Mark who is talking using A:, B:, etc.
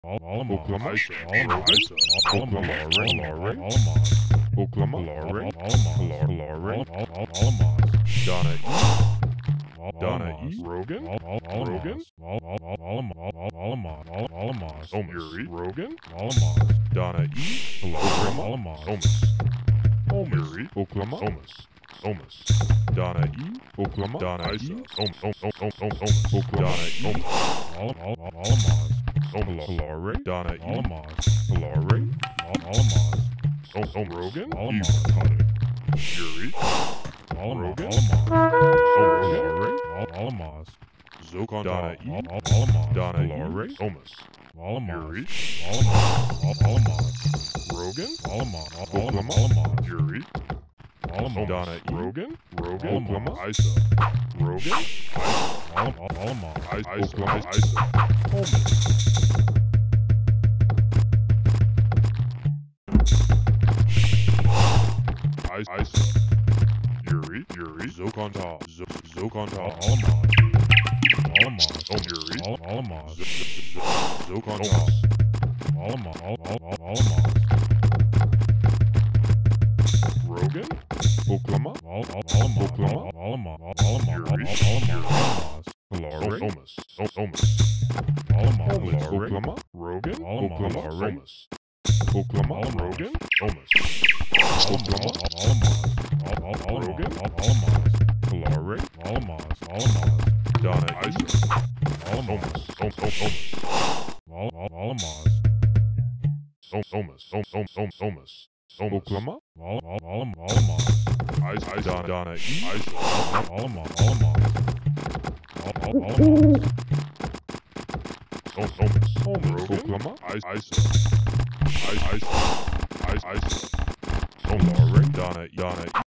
A: Oklama, Isa, Donna E, Rogan, Yuri, Rogan, Donna E, Oklama, Yuri, Oklama, Donna E, Oklama, Donna E, Oklama, Donna E, Donna E, Rogan, Yuri, Rogan, Zokon, Donna E, Donna E, Yuri, Rogan, Oklama, Yuri, Donna E, Rogan, Oklama, Isa, Rogan, Oklama, Isa, Isa, Yuri, Zokonta, Zokonta, Yuri, Zokonta, Rogan, Oklama, Yuri, Omas, Oklama, Rogan, Oklama, Rogan, Omas, Rogan, Donna Isa, Omas, Oklama, Donna E, Isa, Oklama, Isa, Donna E.